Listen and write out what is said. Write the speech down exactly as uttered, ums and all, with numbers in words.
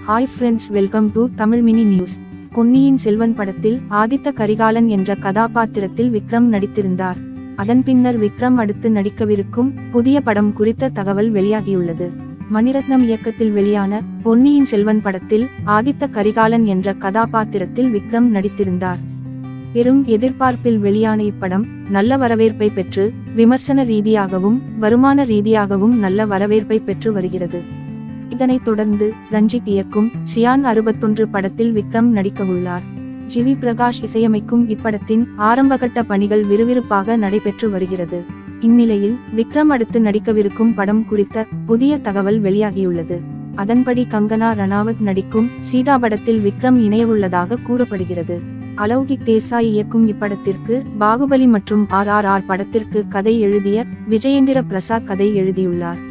Hi friends, welcome to Tamil mini news. Ponniyin Selvan படத்தில் ஆதித்த கரிகாலன் என்ற கதாபாத்திரத்தில் விக்ரம் நடித்திருந்தார். அதன் பின்னர் விக்ரம் அடுத்து நடிக்கவிருக்கும் புதிய படம் குறித்த தகவல் வெளியாகியுள்ளது. மணிரத்னம் இயக்கத்தில் வெளியான பொன்னியின் செல்வன் படத்தில் ஆதித்த கரிகாலன் என்ற கதாபாத்திரத்தில் விக்ரம் நடித்திருந்தார். பெரும் எதிர்பார்ப்பில் வெளியான இப்படம் நல்ல வரவேற்பை பெற்று விமர்சன ரீதியாகவும் வருமான ரீதியாகவும் நல்ல வரவேற்பை பெற்று வருகிறது. இதனைத் தொடர்ந்து ரஞ்சித் இயக்கும் சியான் அறுபத்தொன்று படத்தில் விக்ரம் நடிக்கவுள்ளார். ஜிவி பிரகாஷ் இசையமைக்கும் இப்படத்தின் ஆரம்பகட்ட பணிகள் விறுவிறுப்பாக நடைபெற்று வருகிறது. இந்நிலையில் விக்ரம் அடுத்து நடிக்கவிருக்கும் படம் குறித்த புதிய தகவல் வெளியாகியுள்ளது. அதன்படி கங்கனா ரனாவத் நடிக்கும் சீதா படத்தில் விக்ரம் இணையவுள்ளதாக கூறப்படுகிறது. அலௌகிக் தேசாய் இயக்கும் இப்படத்திற்கு பாகுபலி மற்றும் ஆர் ஆர் ஆர் படத்திற்கு கதை எழுதிய விஜயேந்திர பிரசாத் கதை எழுதியுள்ளார்.